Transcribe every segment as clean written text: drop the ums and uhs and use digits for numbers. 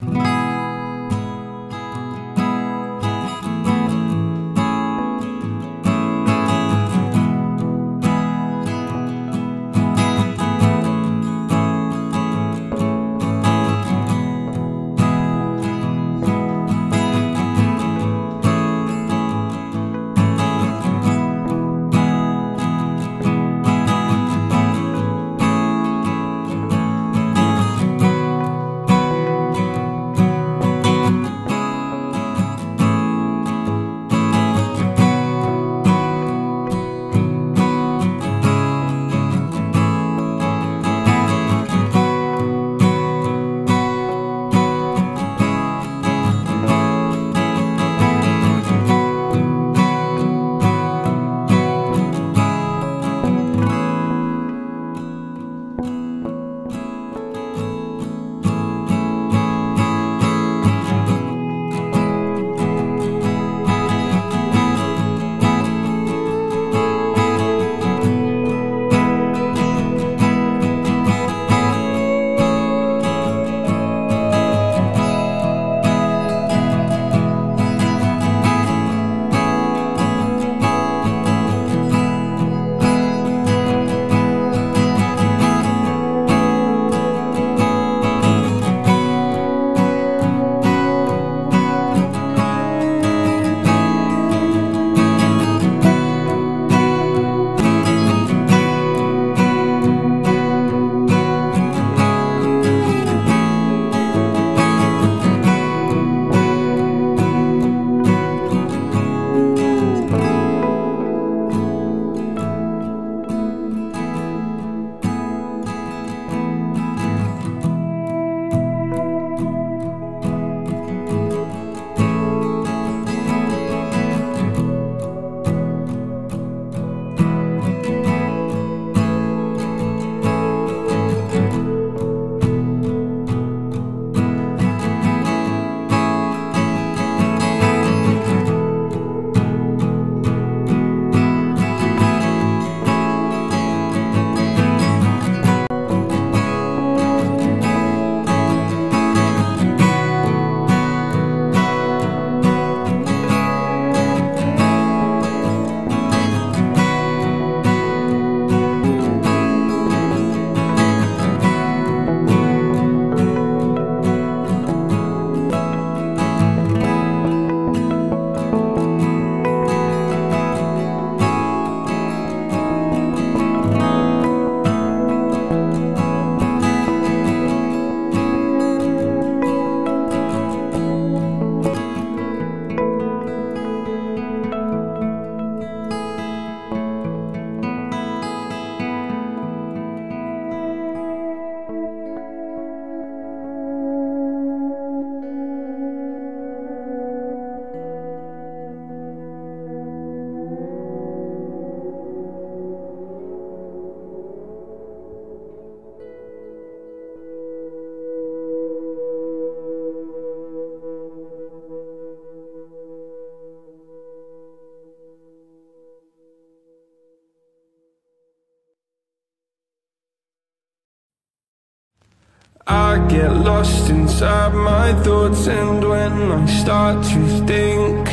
I get lost inside my thoughts, and when I start to think,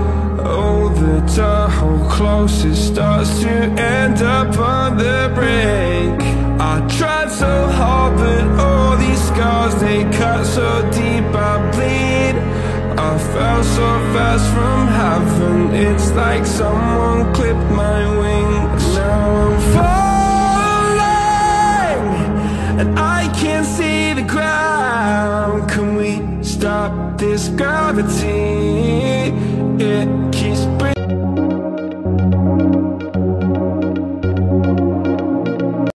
oh, the Tahoe close, it starts to end up on the brink. I tried so hard, but all these scars, they cut so deep, I bleed. I fell so fast from heaven, it's like someone clipped my wings. Now I'm falling, and I can't see the ground. Can we stop this gravity?